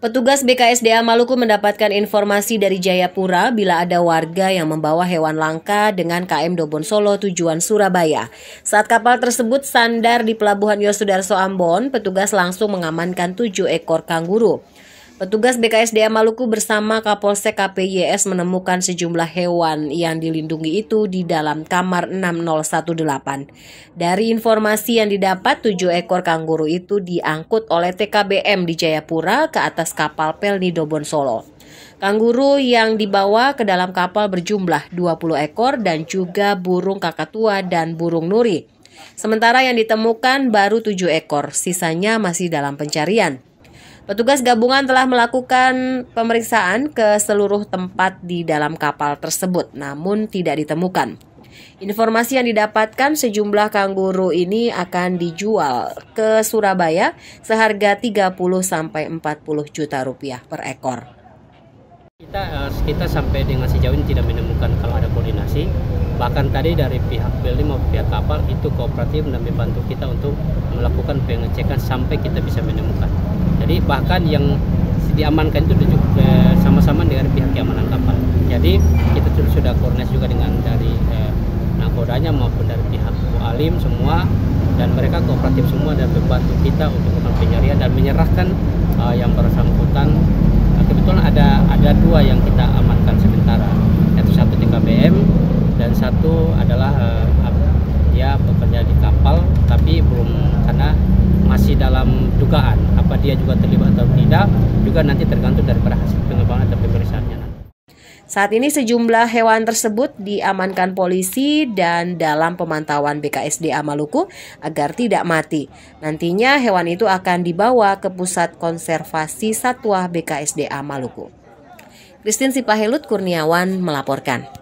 Petugas BKSDA Maluku mendapatkan informasi dari Jayapura bila ada warga yang membawa hewan langka dengan KM Dobon Solo tujuan Surabaya. Saat kapal tersebut sandar di Pelabuhan Yosudarso Ambon, petugas langsung mengamankan 7 ekor kanguru. Petugas BKSDA Maluku bersama Kapolsek KPYS menemukan sejumlah hewan yang dilindungi itu di dalam kamar 6018. Dari informasi yang didapat, 7 ekor kanguru itu diangkut oleh TKBM di Jayapura ke atas kapal Pelni Dobon Solo. Kanguru yang dibawa ke dalam kapal berjumlah 20 ekor dan juga burung kakatua dan burung nuri. Sementara yang ditemukan baru 7 ekor, sisanya masih dalam pencarian. Petugas gabungan telah melakukan pemeriksaan ke seluruh tempat di dalam kapal tersebut, namun tidak ditemukan. Informasi yang didapatkan sejumlah kanguru ini akan dijual ke Surabaya seharga 30-40 juta rupiah per ekor. Kita sampai dengan sejauh ini tidak menemukan kalau ada koordinasi. Bahkan tadi dari pihak Pelni maupun pihak kapal itu kooperatif dan membantu kita untuk melakukan pengecekan sampai kita bisa menemukan. Jadi bahkan yang diamankan itu sama-sama dengan pihak keamanan kapal. Jadi kita sudah koordinasi juga dengan dari nakodanya maupun dari pihak Alim semua, dan mereka kooperatif semua dan membantu kita untuk melakukan pencarian dan menyerahkan yang bersangkutan. Kebetulan ada 2 yang kita amankan sementara, yaitu 1 TKBM dan 1 adalah dia bekerja di kapal tapi belum, karena masih dalam dugaan apa dia juga terlibat atau tidak, juga nanti tergantung daripada hasil pengembangan dan pemeriksaannya. Saat ini sejumlah hewan tersebut diamankan polisi dan dalam pemantauan BKSDA Maluku agar tidak mati. Nantinya hewan itu akan dibawa ke Pusat Konservasi Satwa BKSDA Maluku. Christine Sipahelut Kurniawan melaporkan.